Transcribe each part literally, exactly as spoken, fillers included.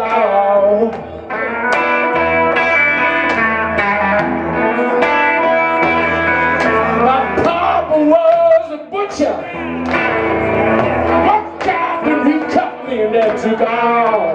all. My papa was a butcher. Walked out and he cut me and then took all.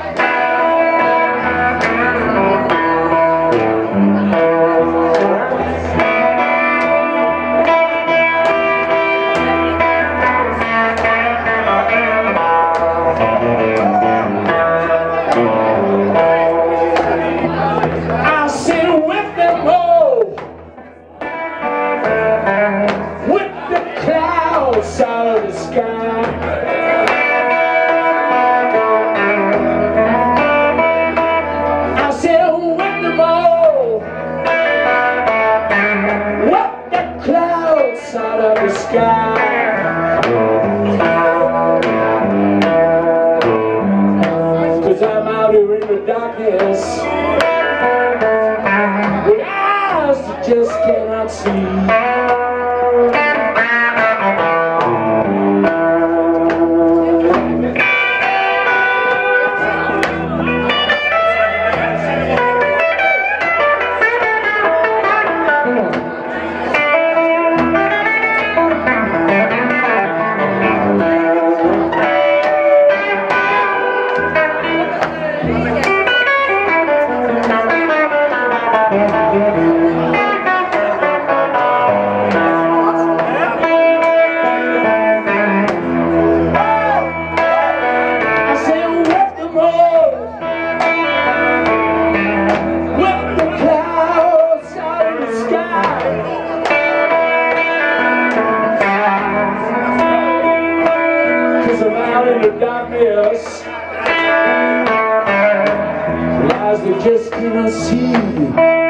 I sit with them all, with the clouds out of the sky. I sit with them all, with the clouds out of the sky. I'm out here in the darkness with eyes that just cannot see. In the darkness, eyes that just cannot see.